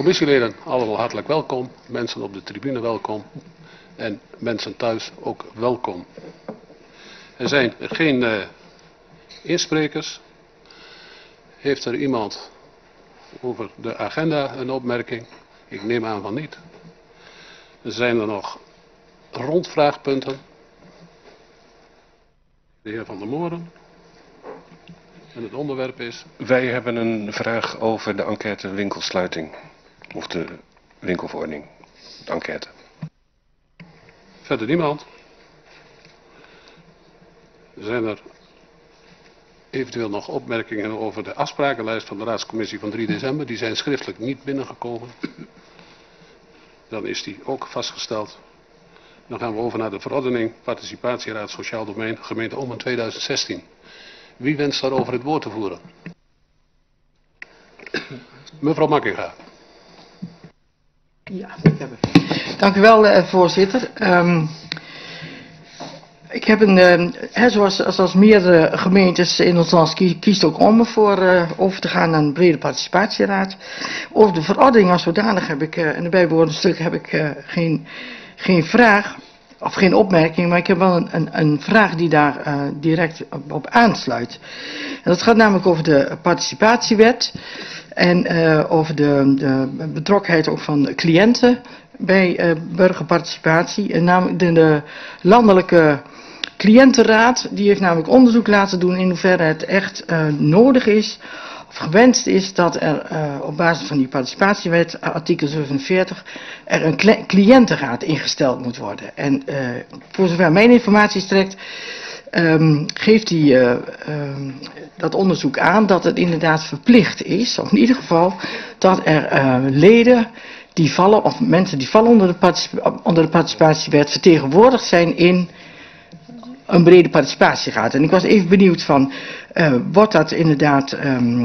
Commissieleden allemaal hartelijk welkom. Mensen op de tribune welkom. En mensen thuis ook welkom. Er zijn geen insprekers. Heeft er iemand over de agenda een opmerking? Ik neem aan van niet. Er zijn er nog rondvraagpunten. De heer Van der Molen. En het onderwerp is... Wij hebben een vraag over de enquête winkelsluiting. Of de winkelverordening. De enquête. Verder niemand. Zijn er eventueel nog opmerkingen over de afsprakenlijst van de raadscommissie van 3 december? Die zijn schriftelijk niet binnengekomen. Dan is die ook vastgesteld. Dan gaan we over naar de verordening Participatieraad Sociaal Domein gemeente Ommen 2016. Wie wenst daarover het woord te voeren? Mevrouw Makkinga. Ja, dank u wel, voorzitter. Ik heb zoals meerdere gemeentes in ons land kiest ook Ommen voor over te gaan naar een brede participatieraad. Over de verordening als zodanig heb ik, en de bijbehorende stukken heb ik geen vraag of geen opmerking, maar ik heb wel een vraag die daar direct op aansluit. En dat gaat namelijk over de participatiewet en over de betrokkenheid ook van cliënten bij burgerparticipatie. En namelijk de landelijke cliëntenraad, die heeft namelijk onderzoek laten doen in hoeverre het echt nodig is of gewenst is dat er op basis van die participatiewet, artikel 47, er een cliëntenraad ingesteld moet worden. En voor zover mijn informatie strekt, geeft dat onderzoek aan dat het inderdaad verplicht is, of in ieder geval dat er leden die vallen, of mensen die vallen onder de participatiewet, vertegenwoordigd zijn in een brede participatieraad. En ik was even benieuwd van, wordt dat inderdaad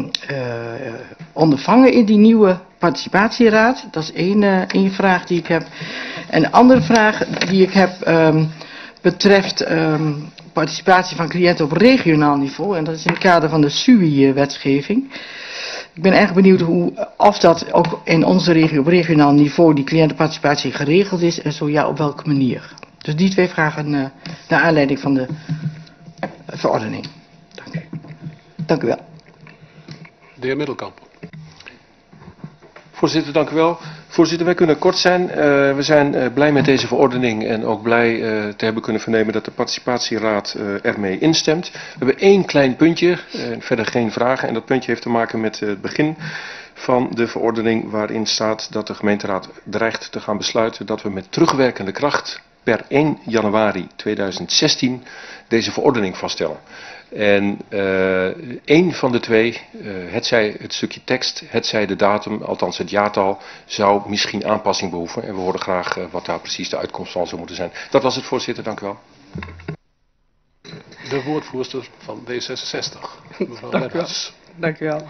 ondervangen in die nieuwe participatieraad? Dat is één vraag die ik heb. En de andere vraag die ik heb betreft participatie van cliënten op regionaal niveau. En dat is in het kader van de SUI-wetgeving. Ik ben erg benieuwd of dat ook in onze regio op regionaal niveau die cliëntenparticipatie geregeld is. En zo ja, op welke manier. Dus die twee vragen naar aanleiding van de verordening. Dank u. Dank u wel. De heer Middelkamp. Voorzitter, dank u wel. Voorzitter, wij kunnen kort zijn. We zijn blij met deze verordening en ook blij te hebben kunnen vernemen dat de participatieraad ermee instemt. We hebben één klein puntje, verder geen vragen. En dat puntje heeft te maken met het begin van de verordening waarin staat dat de gemeenteraad dreigt te gaan besluiten dat we met terugwerkende kracht per 1 januari 2016 deze verordening vaststellen. En één van de twee, hetzij het stukje tekst, hetzij de datum, althans het jaartal, zou misschien aanpassing behoeven. En we horen graag wat daar precies de uitkomst van zou moeten zijn. Dat was het, voorzitter. Dank u wel. De woordvoerster van D66. Mevrouw Dank u wel. Dank u wel.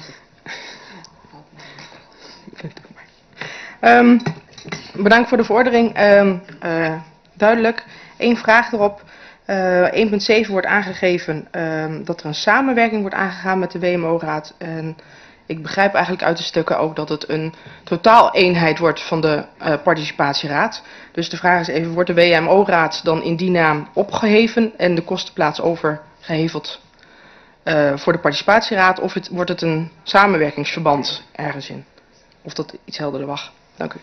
Bedankt voor de verordening. Duidelijk. Eén vraag erop. 1.7 wordt aangegeven dat er een samenwerking wordt aangegaan met de WMO-raad. En ik begrijp eigenlijk uit de stukken ook dat het een totaal-eenheid wordt van de participatieraad. Dus de vraag is even, wordt de WMO-raad dan in die naam opgeheven en de kostenplaats overgeheveld voor de participatieraad? Of wordt het een samenwerkingsverband ergens in? Of dat iets helderder mag. Dank u.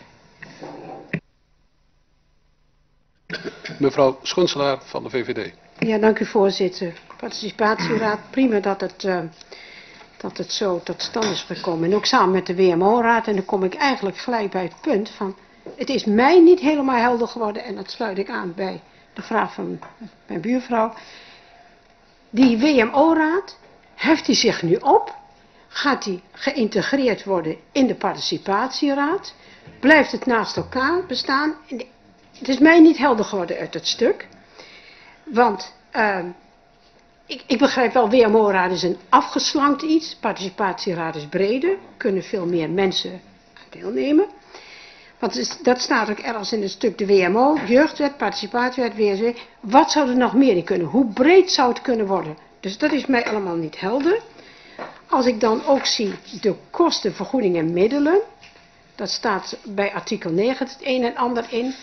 Mevrouw Schunselaar van de VVD. Ja, dank u voorzitter. Participatieraad, prima dat het zo tot stand is gekomen. En ook samen met de WMO-raad. En dan kom ik eigenlijk gelijk bij het punt van, het is mij niet helemaal helder geworden. En dat sluit ik aan bij de vraag van mijn buurvrouw. Die WMO-raad, heft die zich nu op? Gaat die geïntegreerd worden in de participatieraad? Blijft het naast elkaar bestaan? Het is mij niet helder geworden uit het stuk. Want ik begrijp wel, WMO-raad is een afgeslankt iets. Participatieraad is breder. Kunnen veel meer mensen aan deelnemen. Want dat staat ook ergens in het stuk de WMO, jeugdwet, participatiewet, WSW. Wat zou er nog meer in kunnen? Hoe breed zou het kunnen worden? Dus dat is mij allemaal niet helder. Als ik dan ook zie de kosten, vergoeding en middelen. Dat staat bij artikel 9 het een en ander in.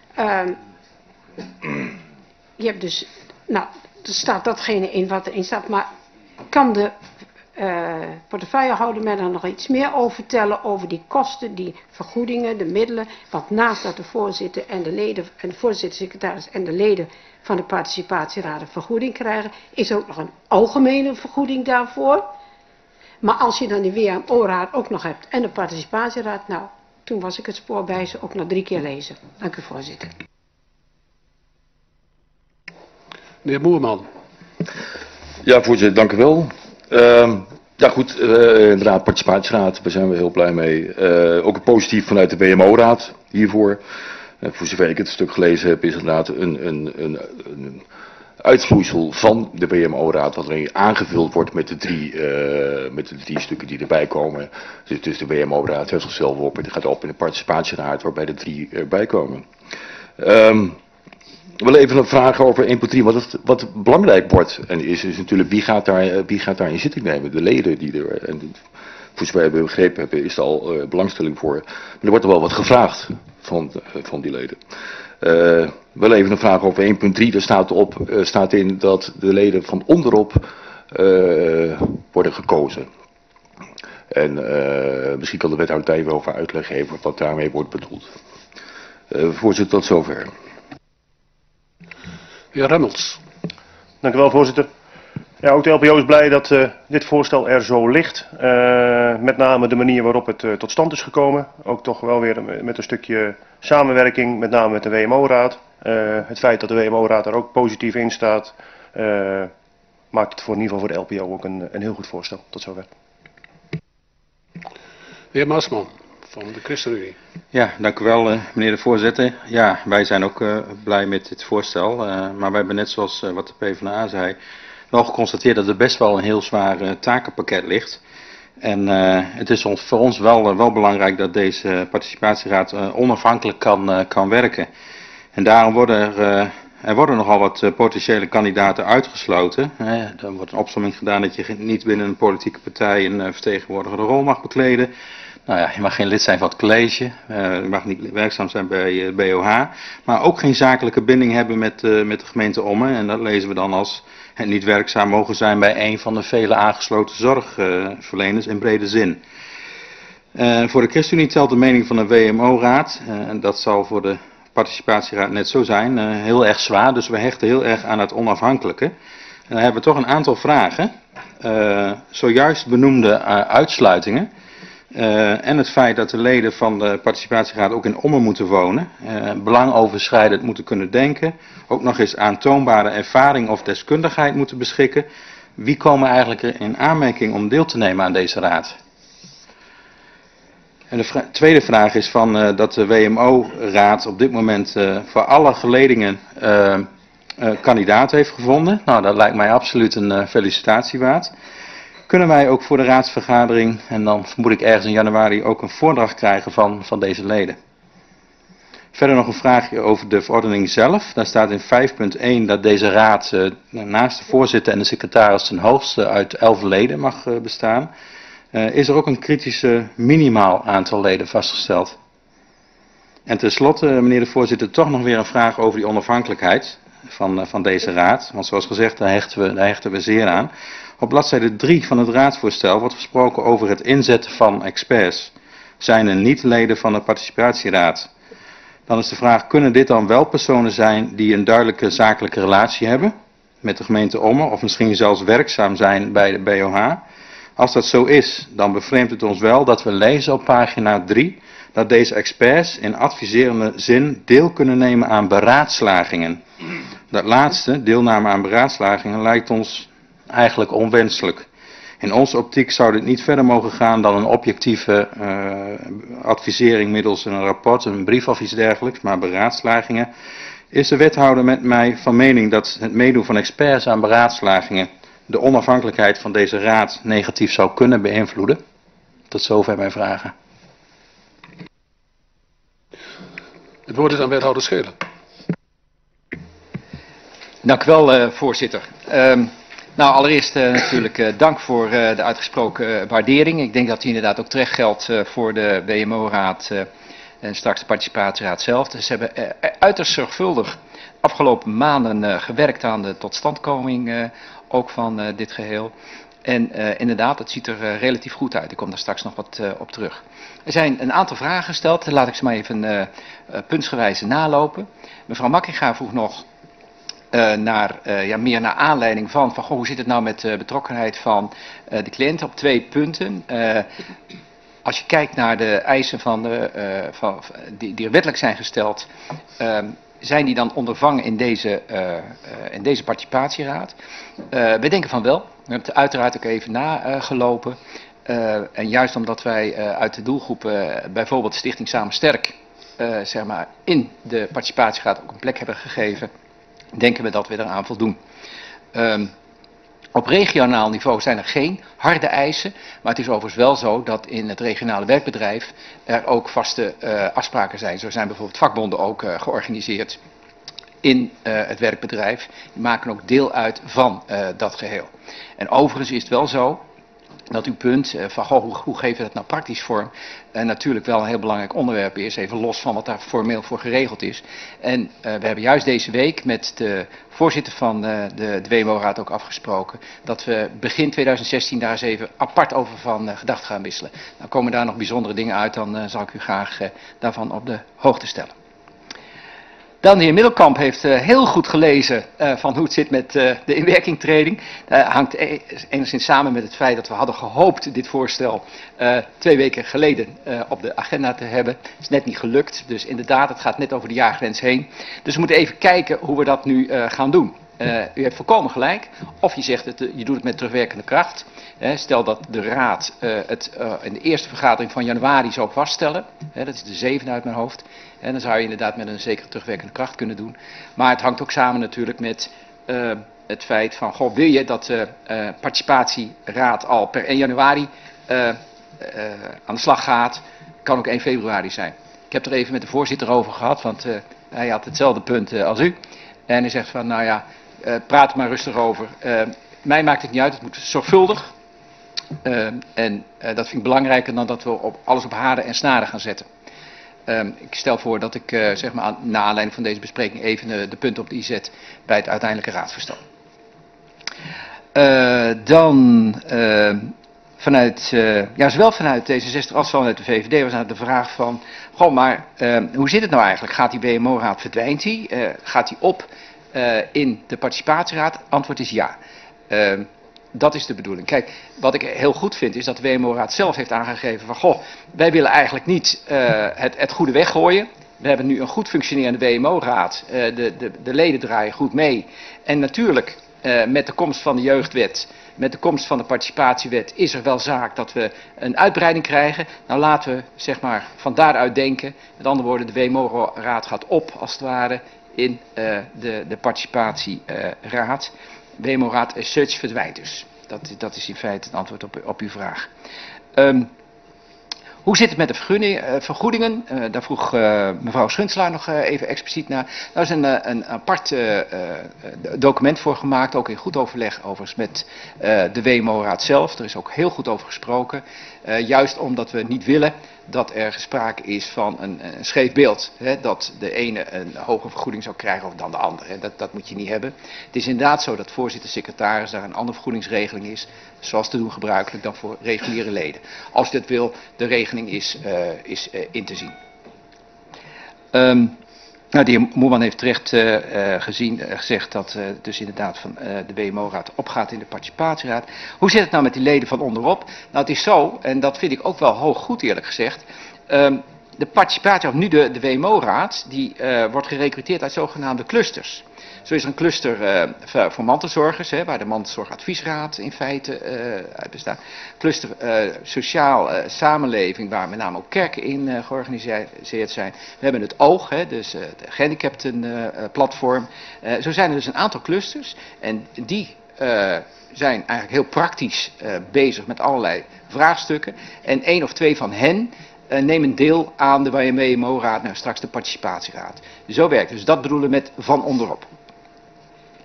Je hebt dus, nou, er staat datgene in wat erin staat, maar kan de portefeuillehouder mij daar nog iets meer over vertellen over die kosten, die vergoedingen, de middelen, want naast dat de voorzitter en de leden, en de voorzitter, secretaris en de leden van de participatieraad een vergoeding krijgen, is er ook nog een algemene vergoeding daarvoor. Maar als je dan de WMO-raad ook nog hebt en de participatieraad, nou, toen was ik het spoor bij ze ook nog 3 keer lezen. Dank u, voorzitter. Meneer Moerman. Ja, voorzitter, dank u wel. Ja goed, inderdaad, participatieraad, daar zijn we heel blij mee. Ook positief vanuit de WMO-raad hiervoor. Voor zover ik het stuk gelezen heb, is inderdaad een uitvloeisel van de WMO-raad, wat alleen aangevuld wordt met de drie stukken die erbij komen. Dus de WMO-raad heeft zichzelf op en die gaat op in de participatieraad, waarbij de 3 erbij komen. Ik wil even een vraag over 1.3, wat belangrijk wordt en is natuurlijk wie gaat daar in zitting nemen? De leden die er, en voor zover we begrepen hebben, is er al belangstelling voor. Maar er wordt er wel wat gevraagd van die leden. Wel even een vraag over 1.3, daar staat in dat de leden van onderop worden gekozen. En misschien kan de wethouder daar even over uitleg geven wat daarmee wordt bedoeld. Voorzitter, tot zover. Heer Remmels. Dank u wel, voorzitter. Ja, ook de LPO is blij dat dit voorstel er zo ligt. Met name de manier waarop het tot stand is gekomen. Ook toch wel weer met een stukje samenwerking, met name met de WMO-raad. Het feit dat de WMO-raad er ook positief in staat, maakt het in ieder geval voor de LPO ook een heel goed voorstel. Tot zover. Heer Maasman van de ChristenUnie. Ja, dank u wel meneer de voorzitter. Ja, wij zijn ook blij met dit voorstel. Maar wij hebben net zoals wat de PvdA zei, wel geconstateerd dat er best wel een heel zwaar takenpakket ligt. En het is voor ons wel belangrijk dat deze participatieraad onafhankelijk kan werken. En daarom worden nogal wat potentiële kandidaten uitgesloten. Er wordt een opsomming gedaan dat je niet binnen een politieke partij een vertegenwoordigende rol mag bekleden. Nou ja, je mag geen lid zijn van het college, je mag niet werkzaam zijn bij BOH, maar ook geen zakelijke binding hebben met de gemeente Ommen. En dat lezen we dan als het niet werkzaam mogen zijn bij een van de vele aangesloten zorgverleners in brede zin. Voor de ChristenUnie telt de mening van de WMO-raad, en dat zal voor de participatieraad net zo zijn, heel erg zwaar. Dus we hechten heel erg aan het onafhankelijke. En dan hebben we toch een aantal vragen. Zojuist benoemde uitsluitingen. En het feit dat de leden van de participatieraad ook in Ommen moeten wonen, belangoverschrijdend moeten kunnen denken, ook nog eens aantoonbare ervaring of deskundigheid moeten beschikken. Wie komen eigenlijk in aanmerking om deel te nemen aan deze raad? En de tweede vraag is dat de WMO-raad op dit moment voor alle geledingen kandidaat heeft gevonden. Nou, dat lijkt mij absoluut een felicitatie waard. Kunnen wij ook voor de raadsvergadering, en dan vermoed ik ergens in januari, ook een voordracht krijgen van deze leden? Verder nog een vraagje over de verordening zelf. Daar staat in 5.1 dat deze raad naast de voorzitter en de secretaris ten hoogste uit 11 leden mag bestaan. Is er ook een kritische minimaal aantal leden vastgesteld? En tenslotte, meneer de voorzitter, toch nog weer een vraag over die onafhankelijkheid van deze raad. Want zoals gezegd, daar hechten we zeer aan. Op bladzijde 3 van het raadsvoorstel wordt gesproken over het inzetten van experts. Zijn er niet leden van de participatieraad? Dan is de vraag, kunnen dit dan wel personen zijn die een duidelijke zakelijke relatie hebben met de gemeente Ommen, of misschien zelfs werkzaam zijn bij de BOH? Als dat zo is, dan bevreemdt het ons wel dat we lezen op pagina 3 dat deze experts in adviserende zin deel kunnen nemen aan beraadslagingen. Dat laatste, deelname aan beraadslagingen, lijkt ons eigenlijk onwenselijk. In onze optiek zou dit niet verder mogen gaan dan een objectieve advisering middels een rapport, een brief of iets dergelijks, maar beraadslagingen. Is de wethouder met mij van mening dat het meedoen van experts aan beraadslagingen de onafhankelijkheid van deze raad negatief zou kunnen beïnvloeden? Tot zover mijn vragen. Het woord is aan wethouder Schelen. Dank u wel, voorzitter. Nou, allereerst natuurlijk dank voor de uitgesproken waardering. Ik denk dat die inderdaad ook terecht geldt voor de WMO-raad en straks de participatieraad zelf. Dus ze hebben uiterst zorgvuldig afgelopen maanden gewerkt aan de totstandkoming ook van dit geheel. En inderdaad, het ziet er relatief goed uit. Ik kom daar straks nog wat op terug. Er zijn een aantal vragen gesteld. Laat ik ze maar even puntsgewijs nalopen. Mevrouw Makkinga vroeg nog meer naar aanleiding van goh, hoe zit het nou met de betrokkenheid van de cliënt op 2 punten. Als je kijkt naar de eisen die er wettelijk zijn gesteld, zijn die dan ondervangen in deze participatieraad? Wij denken van wel. We hebben het uiteraard ook even nagelopen. En juist omdat wij uit de doelgroep bijvoorbeeld Stichting Samen Sterk in de participatieraad ook een plek hebben gegeven, denken we dat we eraan voldoen. Op regionaal niveau zijn er geen harde eisen, maar het is overigens wel zo dat in het regionale werkbedrijf er ook vaste afspraken zijn. Zo zijn bijvoorbeeld vakbonden ook georganiseerd in het werkbedrijf. Die maken ook deel uit van dat geheel. En overigens is het wel zo dat uw punt van hoe geven we dat nou praktisch vorm, natuurlijk wel een heel belangrijk onderwerp is, even los van wat daar formeel voor geregeld is. En we hebben juist deze week met de voorzitter van de WMO-raad ook afgesproken dat we begin 2016 daar eens even apart over van gedachten gaan wisselen. Dan komen daar nog bijzondere dingen uit, dan zal ik u graag daarvan op de hoogte stellen. Dan de heer Middelkamp heeft heel goed gelezen van hoe het zit met de inwerkingtreding. Dat hangt enigszins samen met het feit dat we hadden gehoopt dit voorstel 2 weken geleden op de agenda te hebben. Het is net niet gelukt, dus inderdaad, het gaat net over de jaargrens heen. Dus we moeten even kijken hoe we dat nu gaan doen. U heeft volkomen gelijk. Of je zegt, je doet het met terugwerkende kracht. Stel dat de raad het in de eerste vergadering van januari zou vaststellen. Dat is de 7e uit mijn hoofd. En dan zou je inderdaad met een zekere terugwerkende kracht kunnen doen. Maar het hangt ook samen natuurlijk met het feit van, goh, wil je dat de participatieraad al per 1 januari aan de slag gaat? Kan ook 1 februari zijn. Ik heb er even met de voorzitter over gehad, want hij had hetzelfde punt als u. En hij zegt van, nou ja, praat er maar rustig over. Mij maakt het niet uit, het moet zorgvuldig. En dat vind ik belangrijker dan dat we alles op haarden en snaren gaan zetten. Ik stel voor dat ik na aanleiding van deze bespreking even de punten op de i zet bij het uiteindelijke raadsvoorstel. Zowel vanuit D66 als vanuit de VVD was de vraag van, goh, maar hoe zit het nou eigenlijk? Gaat die WMO-raad, verdwijnt die? Gaat die op in de participatieraad? Antwoord is ja. Dat is de bedoeling. Kijk, wat ik heel goed vind is dat de WMO-raad zelf heeft aangegeven van, goh, wij willen eigenlijk niet het goede weggooien. We hebben nu een goed functionerende WMO-raad. De leden draaien goed mee. En natuurlijk, met de komst van de jeugdwet, met de komst van de participatiewet, is er wel zaak dat we een uitbreiding krijgen. Nou, laten we van daaruit denken. Met andere woorden, de WMO-raad gaat op, als het ware, in de participatieraad. WMO-raad as such verdwijnt dus. Dat is in feite het antwoord op uw vraag. Hoe zit het met de vergoedingen? Daar vroeg mevrouw Schuntselaar nog even expliciet naar. Daar is een apart document voor gemaakt, ook in goed overleg overigens met de WMO-raad zelf. Er is ook heel goed over gesproken. Juist omdat we niet willen dat er sprake is van een scheef beeld. Dat de ene een hogere vergoeding zou krijgen dan de andere. Dat moet je niet hebben. Het is inderdaad zo dat voorzitter-secretaris daar een andere vergoedingsregeling is. Zoals te doen gebruikelijk dan voor reguliere leden. Als je dat wil, de regeling is in te zien. De heer Moerman heeft terecht gezegd dat dus inderdaad van de WMO-raad opgaat in de participatieraad. Hoe zit het nou met die leden van onderop? Nou, het is zo, en dat vind ik ook wel hoog goed eerlijk gezegd. De participatieraad, nu de WMO-raad, die wordt gerecruiteerd uit zogenaamde clusters. Zo is er een cluster voor mantelzorgers, waar de mantelzorgadviesraad in feite uit bestaat. Cluster sociaal samenleving, waar met name ook kerken in georganiseerd zijn. We hebben het oog, dus de gehandicaptenplatform. Zo zijn er dus een aantal clusters en die zijn eigenlijk heel praktisch bezig met allerlei vraagstukken. En 1 of 2 van hen nemen deel aan de WMO-raad, nou straks de participatieraad. Zo werkt het. Dus dat bedoelen we met van onderop.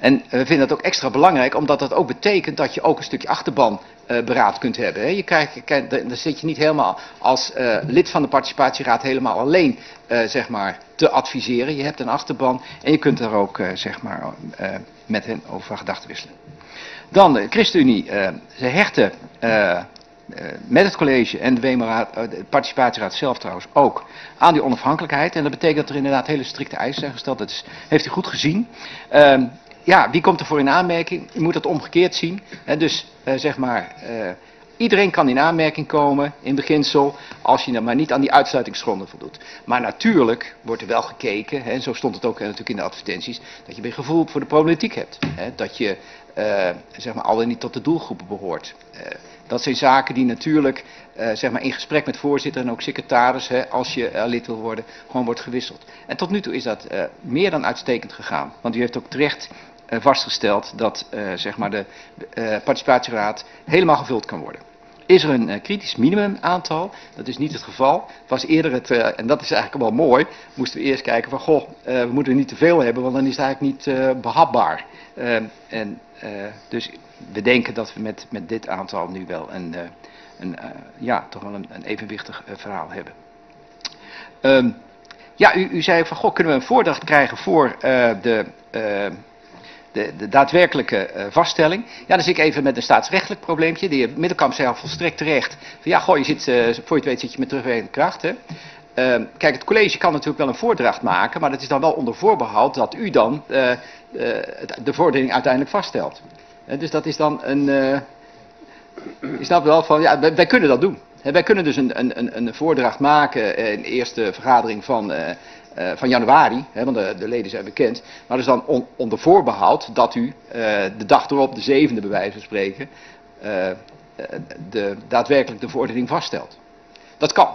En we vinden dat ook extra belangrijk, omdat dat ook betekent dat je ook een stukje achterbanberaad kunt hebben. Hè. Je dan zit je niet helemaal als lid van de participatieraad helemaal alleen zeg maar, te adviseren. Je hebt een achterban en je kunt daar ook zeg maar, met hen over van gedachten wisselen. Dan de ChristenUnie. Ze hechten met het college en de WMO-raad, de participatieraad zelf trouwens ook, aan die onafhankelijkheid. En dat betekent dat er inderdaad hele strikte eisen zijn gesteld. Dat heeft u goed gezien. Ja, wie komt er voor in aanmerking? U moet dat omgekeerd zien. Dus zeg maar, iedereen kan in aanmerking komen, in beginsel, als je maar niet aan die uitsluitingsgronden voldoet. Maar natuurlijk wordt er wel gekeken, en zo stond het ook natuurlijk in de advertenties, dat je weer gevoel voor de problematiek hebt. Dat je zeg maar, al dan niet tot de doelgroepen behoort. Dat zijn zaken die natuurlijk zeg maar in gesprek met voorzitter en ook secretaris, als je lid wil worden, gewoon wordt gewisseld. En tot nu toe is dat meer dan uitstekend gegaan. Want u heeft ook terecht vastgesteld dat zeg maar de participatieraad helemaal gevuld kan worden. Is er een kritisch minimumaantal? Dat is niet het geval. Het was eerder en dat is eigenlijk wel mooi, moesten we eerst kijken van goh, we moeten er niet te veel hebben, want dan is het eigenlijk niet behapbaar. Dus we denken dat we met dit aantal nu wel ja, toch wel een evenwichtig verhaal hebben. Ja, u zei van goh, kunnen we een voordracht krijgen voor de daadwerkelijke vaststelling. Ja, dan zit ik even met een staatsrechtelijk probleempje. De heer Middelkamp zei al volstrekt terecht. Van ja, goh, je zit, voor je het weet zit je met terugwerkende kracht. Hè. Kijk, het college kan natuurlijk wel een voordracht maken, maar dat is dan wel onder voorbehoud dat u dan de vordering uiteindelijk vaststelt. Dus dat is dan een... je snapt wel van, ja, wij kunnen dat doen. Wij kunnen dus een voordracht maken in de eerste vergadering van januari, want de leden zijn bekend. Maar dat is dan onder voorbehoud dat u de dag erop, de 7e bij wijze van spreken, daadwerkelijk de vordering vaststelt. Dat kan.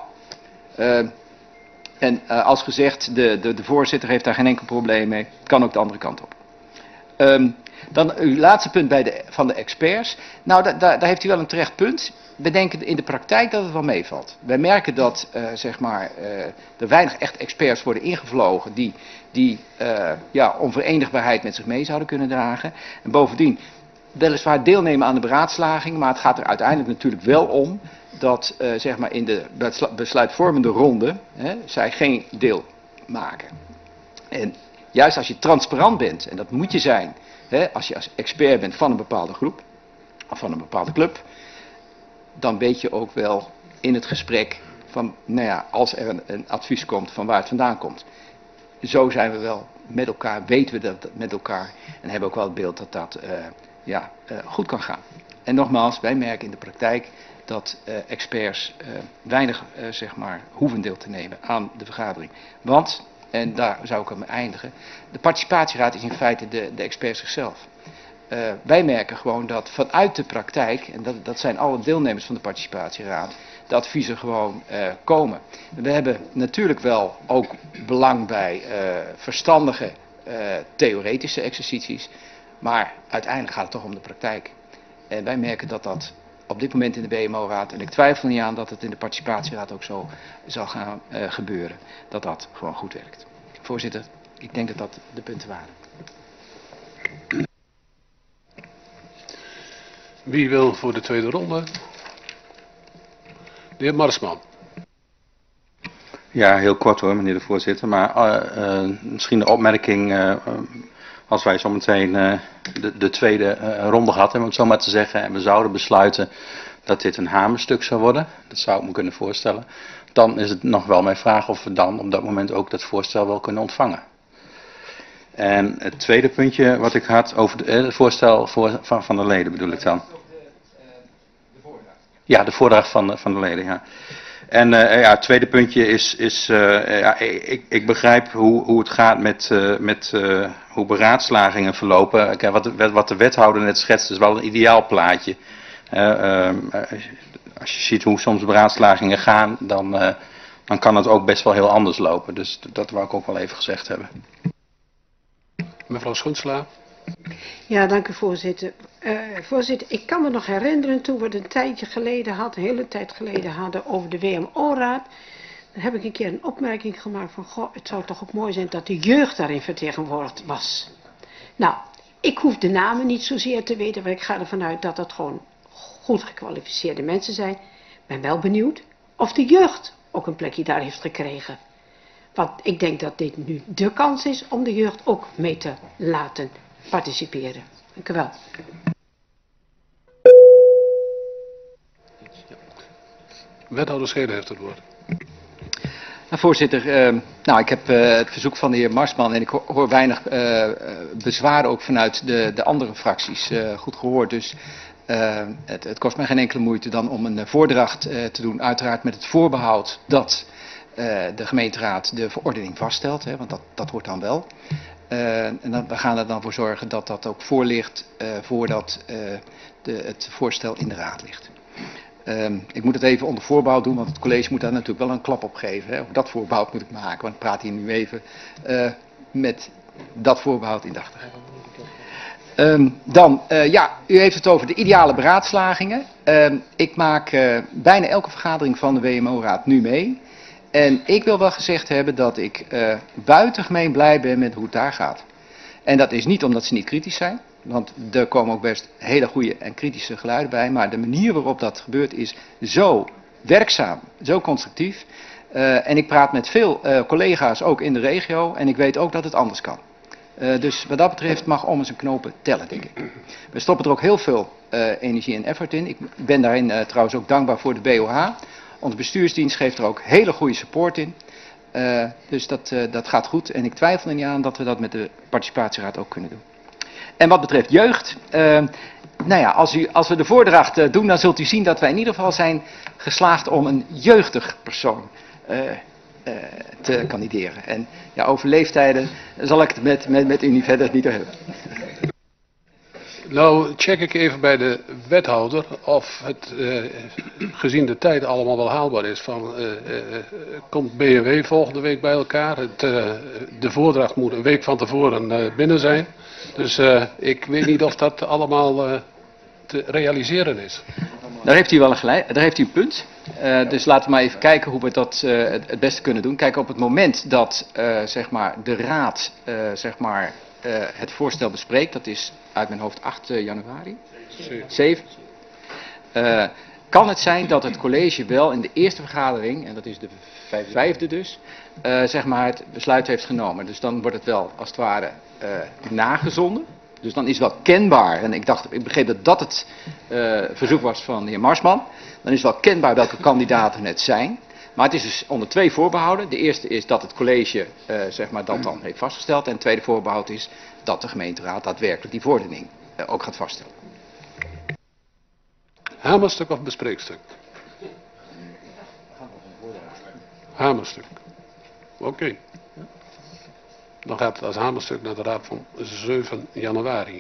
En als gezegd, de voorzitter heeft daar geen enkel probleem mee. Het kan ook de andere kant op. Dan uw laatste punt van de experts. Nou, daar heeft u wel een terecht punt. We denken in de praktijk dat het wel meevalt. Wij merken dat zeg maar, er weinig echt experts worden ingevlogen die ja, onverenigbaarheid met zich mee zouden kunnen dragen. En bovendien, weliswaar deelnemen aan de beraadslaging, maar het gaat er uiteindelijk natuurlijk wel om dat zeg maar in de besluitvormende ronde zij geen deel maken. En juist als je transparant bent, en dat moet je zijn, als je als expert bent van een bepaalde groep, of van een bepaalde club, dan weet je ook wel in het gesprek van, nou ja, als er een advies komt van waar het vandaan komt. Zo zijn we wel met elkaar, weten we dat met elkaar en hebben ook wel het beeld dat dat ja, goed kan gaan. En nogmaals, wij merken in de praktijk dat experts weinig zeg maar, hoeven deel te nemen aan de vergadering. Want, en daar zou ik aan eindigen, de participatieraad is in feite de expert zichzelf. Wij merken gewoon dat vanuit de praktijk, en dat zijn alle deelnemers van de participatieraad, de adviezen gewoon komen. We hebben natuurlijk wel ook belang bij verstandige theoretische exercities, maar uiteindelijk gaat het toch om de praktijk. En wij merken dat dat op dit moment in de WMO-raad, en ik twijfel niet aan dat het in de participatieraad ook zo zal gaan gebeuren, dat dat gewoon goed werkt. Voorzitter, ik denk dat dat de punten waren. Wie wil voor de tweede ronde? De heer Marsman. Ja, heel kort hoor, meneer de voorzitter. Maar misschien de opmerking, als wij zometeen de tweede ronde gehad hebben, om het zo maar te zeggen, en we zouden besluiten dat dit een hamerstuk zou worden, dat zou ik me kunnen voorstellen, dan is het nog wel mijn vraag of we dan op dat moment ook dat voorstel wel kunnen ontvangen. En het tweede puntje wat ik had over het voorstel van de leden bedoel ik dan. Ja, de voordracht van de leden, ja. En ja, het tweede puntje is ja, ik begrijp hoe het gaat met hoe beraadslagingen verlopen. Kijk, wat de wethouder net schetst is wel een ideaal plaatje. Als je ziet hoe soms beraadslagingen gaan, dan kan het ook best wel heel anders lopen. Dus dat wou ik ook wel even gezegd hebben. Mevrouw Schoensla. Ja, dank u voorzitter. Voorzitter, ik kan me nog herinneren toen we het een tijdje geleden hadden, een hele tijd geleden hadden over de WMO-raad. Dan heb ik een keer een opmerking gemaakt van, goh, het zou toch ook mooi zijn dat de jeugd daarin vertegenwoordigd was. Nou, Ik hoef de namen niet zozeer te weten, maar ik ga ervan uit dat het gewoon goed gekwalificeerde mensen zijn. Ik ben wel benieuwd of de jeugd ook een plekje daar heeft gekregen. Want ik denk dat dit nu de kans is om de jeugd ook mee te laten participeren. Dank u wel. Wethouder Schelen heeft het woord. Nou, voorzitter, ik heb het verzoek van de heer Marsman en ik hoor weinig bezwaren ook vanuit de andere fracties goed gehoord. Dus het kost mij geen enkele moeite dan om een voordracht te doen, uiteraard met het voorbehoud dat de gemeenteraad de verordening vaststelt, hè, want dat hoort dan wel. En we gaan er dan voor zorgen dat dat ook voor ligt voordat het voorstel in de raad ligt. Ik moet het even onder voorbehoud doen, want het college moet daar natuurlijk wel een klap op geven. Hè. Ook dat voorbehoud moet ik maken, want ik praat hier nu even met dat voorbehoud indachtig. U heeft het over de ideale beraadslagingen. Ik maak bijna elke vergadering van de WMO-raad nu mee. En ik wil wel gezegd hebben dat ik buitengemeen blij ben met hoe het daar gaat. En dat is niet omdat ze niet kritisch zijn. Want er komen ook best hele goede en kritische geluiden bij. Maar de manier waarop dat gebeurt is zo werkzaam, zo constructief. En ik praat met veel collega's ook in de regio. En ik weet ook dat het anders kan. Dus wat dat betreft mag om zijn knopen tellen, denk ik. We stoppen er ook heel veel energie en effort in. Ik ben daarin trouwens ook dankbaar voor de BOH. Onze bestuursdienst geeft er ook hele goede support in. Dus dat gaat goed. En ik twijfel er niet aan dat we dat met de participatieraad ook kunnen doen. En wat betreft jeugd, als we de voordracht doen, dan zult u zien dat wij in ieder geval zijn geslaagd om een jeugdig persoon te kandideren. En ja, over leeftijden zal ik het met u verder niet hebben. Nou, check ik even bij de wethouder of het gezien de tijd allemaal wel haalbaar is. Komt B&W volgende week bij elkaar? De voordracht moet een week van tevoren binnen zijn. Dus ik weet niet of dat allemaal te realiseren is. Daar heeft u wel daar heeft u een punt. Dus laten we maar even kijken hoe we dat het beste kunnen doen. Kijk, op het moment dat de raad het voorstel bespreekt, dat is uit mijn hoofd 8 januari, 7. Kan het zijn dat het college wel in de eerste vergadering, en dat is de 5e dus, het besluit heeft genomen. Dus dan wordt het wel als het ware nagezonden. Dus dan is wel kenbaar, en ik begreep dat dat het verzoek was van de heer Marsman. Dan is wel kenbaar welke kandidaten het zijn. Maar het is dus onder 2 voorbehouden. De eerste is dat het college dat dan heeft vastgesteld. En het tweede voorbehoud is dat de gemeenteraad daadwerkelijk die verordening ook gaat vaststellen. Hamerstuk of bespreekstuk? Hamerstuk. Oké. Dan gaat het als hamerstuk naar de raad van 7 januari.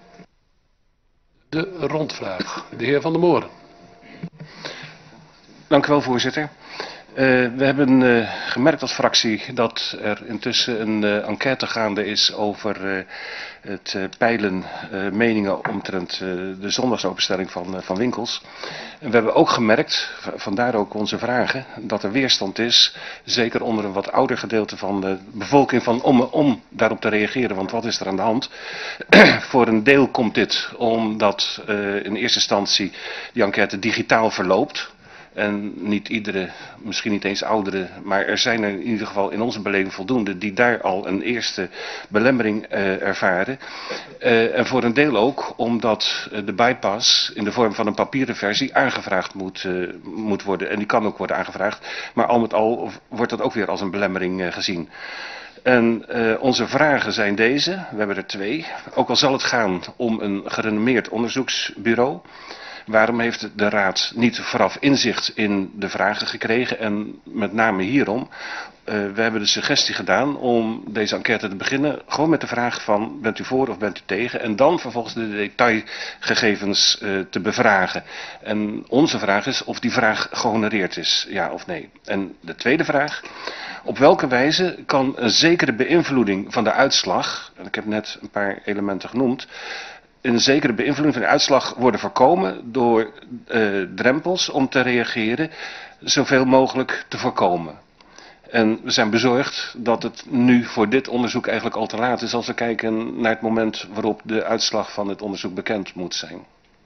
De rondvraag. De heer Van der Moren. Dank u wel, voorzitter. We hebben gemerkt als fractie dat er intussen een enquête gaande is over het peilen meningen omtrent de zondagsopenstelling van winkels. En we hebben ook gemerkt, vandaar ook onze vragen, dat er weerstand is, zeker onder een wat ouder gedeelte van de bevolking, om daarop te reageren. Want wat is er aan de hand? Voor een deel komt dit omdat in eerste instantie die enquête digitaal verloopt. En niet iedere, misschien niet eens ouderen, maar er zijn er in ieder geval in onze beleving voldoende die daar al een eerste belemmering ervaren. En voor een deel ook omdat de bypass in de vorm van een papieren versie aangevraagd moet worden. En die kan ook worden aangevraagd, maar al met al wordt dat ook weer als een belemmering gezien. En onze vragen zijn deze, we hebben er 2. Ook al zal het gaan om een gerenommeerd onderzoeksbureau. Waarom heeft de raad niet vooraf inzicht in de vragen gekregen? En met name hierom, we hebben de suggestie gedaan om deze enquête te beginnen. Gewoon met de vraag van, bent u voor of bent u tegen? En dan vervolgens de detailgegevens te bevragen. En onze vraag is of die vraag gehonoreerd is, ja of nee. En de tweede vraag, op welke wijze kan een zekere beïnvloeding van de uitslag, en ik heb net een paar elementen genoemd, een zekere beïnvloeding van de uitslag worden voorkomen door drempels om te reageren zoveel mogelijk te voorkomen. En we zijn bezorgd dat het nu voor dit onderzoek eigenlijk al te laat is als we kijken naar het moment waarop de uitslag van het onderzoek bekend moet zijn.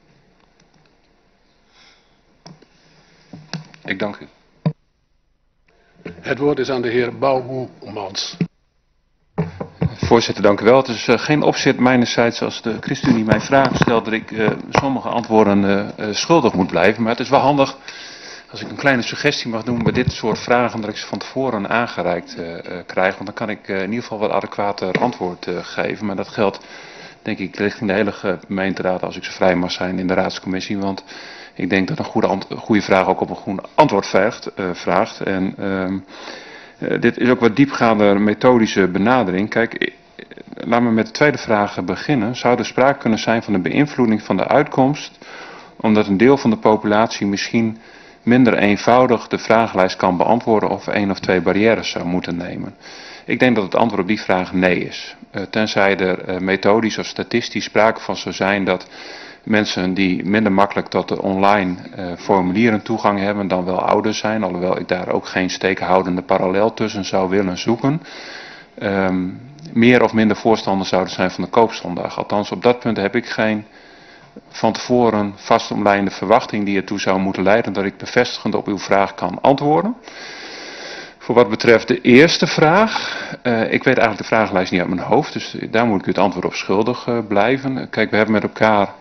Ik dank u. Het woord is aan de heer Bouwmans. Voorzitter, dank u wel. Het is geen opzet mijnerzijds als de ChristenUnie mij vragen stelt dat ik sommige antwoorden schuldig moet blijven. Maar het is wel handig, als ik een kleine suggestie mag doen bij dit soort vragen, dat ik ze van tevoren aangereikt krijg. Want dan kan ik in ieder geval wat adequater antwoord geven. Maar dat geldt denk ik richting de hele gemeenteraad als ik zo vrij mag zijn in de raadscommissie. Want ik denk dat een goede vraag ook op een goed antwoord vraagt. En dit is ook wat diepgaande methodische benadering. Kijk, laten we met de tweede vraag beginnen. Zou er sprake kunnen zijn van een beïnvloeding van de uitkomst, omdat een deel van de populatie misschien minder eenvoudig de vragenlijst kan beantwoorden of 1 of 2 barrières zou moeten nemen? Ik denk dat het antwoord op die vraag nee is. Tenzij er methodisch of statistisch sprake van zou zijn dat mensen die minder makkelijk tot de online formulieren toegang hebben dan wel ouder zijn, alhoewel ik daar ook geen steekhoudende parallel tussen zou willen zoeken, meer of minder voorstander zouden zijn van de koopzondag. Althans, op dat punt heb ik geen van tevoren vastomlijnde verwachting die ertoe zou moeten leiden dat ik bevestigend op uw vraag kan antwoorden. Voor wat betreft de eerste vraag, ik weet eigenlijk de vragenlijst niet uit mijn hoofd, dus daar moet ik u het antwoord op schuldig blijven. Kijk, we hebben met elkaar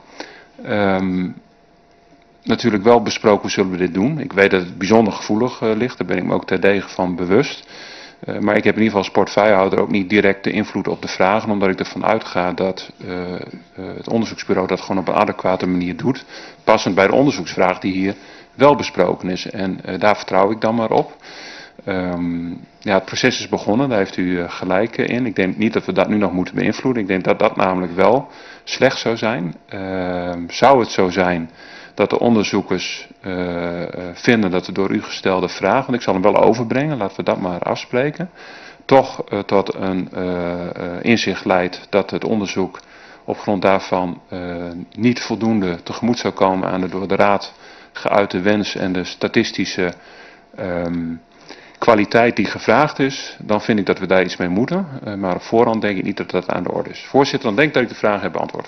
natuurlijk wel besproken hoe zullen we dit doen. Ik weet dat het bijzonder gevoelig ligt, daar ben ik me ook terdege van bewust. Maar ik heb in ieder geval als portefeuillehouder ook niet direct de invloed op de vragen, omdat ik ervan uitga dat het onderzoeksbureau dat gewoon op een adequate manier doet. Passend bij de onderzoeksvraag die hier wel besproken is. En daar vertrouw ik dan maar op. Ja, het proces is begonnen, daar heeft u gelijk in. Ik denk niet dat we dat nu nog moeten beïnvloeden. Ik denk dat dat namelijk wel slecht zou zijn. Zou het zo zijn dat de onderzoekers vinden dat de door u gestelde vraag, want ik zal hem wel overbrengen, laten we dat maar afspreken, toch tot een inzicht leidt dat het onderzoek op grond daarvan niet voldoende tegemoet zou komen aan de door de Raad geuite wens en de statistische kwaliteit die gevraagd is, dan vind ik dat we daar iets mee moeten. Maar op voorhand denk ik niet dat dat aan de orde is. Voorzitter, dan denk ik dat ik de vraag heb beantwoord.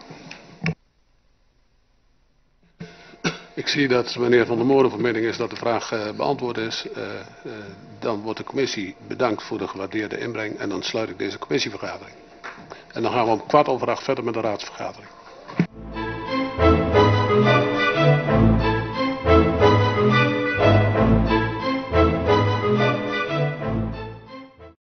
Ik zie dat meneer Van der Molen van mening is dat de vraag beantwoord is. Dan wordt de commissie bedankt voor de gewaardeerde inbreng en dan sluit ik deze commissievergadering. En dan gaan we om 7:15 verder met de raadsvergadering.